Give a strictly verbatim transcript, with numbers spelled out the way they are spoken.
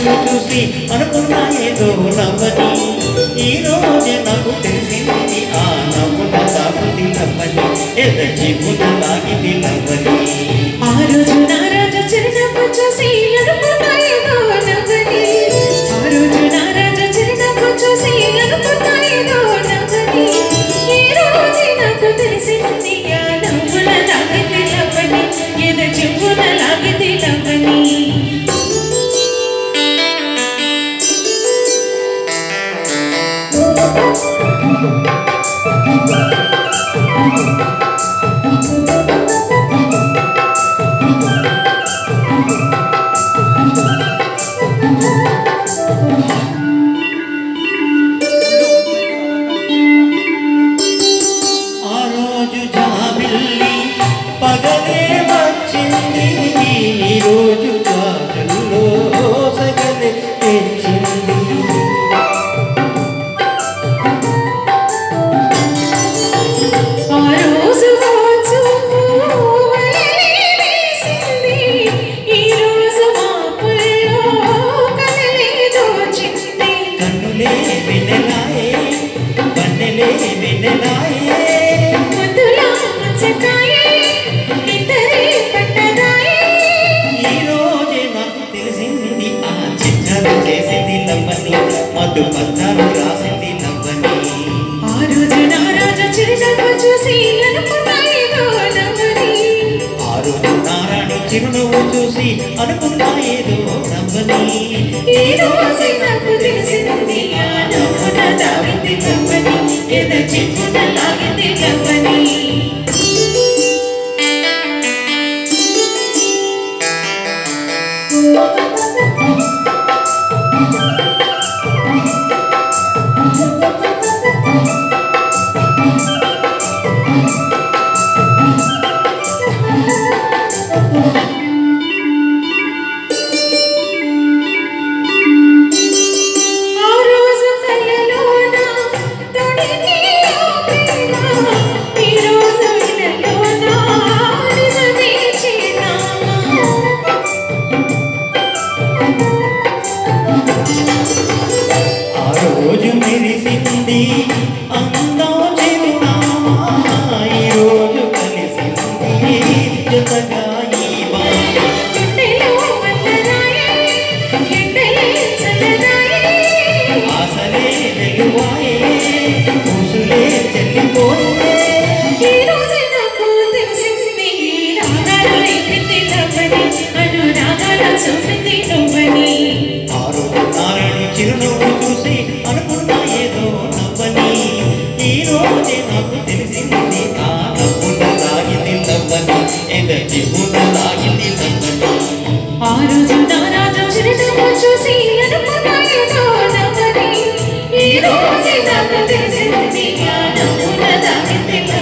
చూసి అనుకున్నా ఏదో నవ్వని ఈ రోజే నాకు తెలిసింది ఆ నవ్వున సాగుది నవ్వని ఎద జీవున లాగిది నవ్వని ఆ రోజు నా రాజు చిరునవ్వు చూసి అనుకున్నా ఏదో నవ్వని ఆ రోజు నా రాజు చిరునవ్వు చూసి అనుకున్నా ఏదో నవ్వని ఈ రోజే నాకు తెలిసింది ఆ నవ్వున లాగిది నవ్వని ఎద జీవున లాగిది నవ్వని పగలే వచ్చింది ఈ రోజు గాజుల్లో సగలే తెచ్చింది ఆ రోజు చూపు వేసింది ఈ రోజు మాపుల్లో కలలే దోచింది కన్నులే వెన్నెలాయే వన్నెలే వెన్నెలాయే ముద్దులా ముచ్చటాయే మధు పత్రాలు రాసింది నవ్వని ఆ రోజు నా రాజు చిరునవ్వు చూసి అనుకున్నా ఏదో నవ్వని ఆ రోజు నారాణి చిరునవ్వు చూసి అనుకున్నా ఏదో నవ్వని ఈ రోజే నాకు తెలిసింది ఆ నవ్వున దాగింది నవ్వని ఎద చిక్కున లాగింది నవ్వని రోజు మెరిసింది అందం చిరునామా ఈ రోజు కలిసింది జతగా ఈ బాట ఆసలే వెలువాయే పూసులే చెల్లిపోయే ఈ రోజే నాకు తెలిసింది రాగాలు రేపింది నవ్వని అనురాగాలు చూపింది నువ్వని ఆ రోజు నారాయణి చిరునవ్వు చూసి అనుకున్నా ఏదో నవ్వని ఈ రోజే నాకు తెలిసింది ఆ నవ్వున లాగింది నవ్వని ఎద జీవున లాగింది నవ్వని ఆ రోజు నా రాజు చిరునవ్వు చూసి అనుకున్నా ఏదో నవ్వని ఈ రోజే నాకు తెలిసింది ఆ నవ్వున లాగింది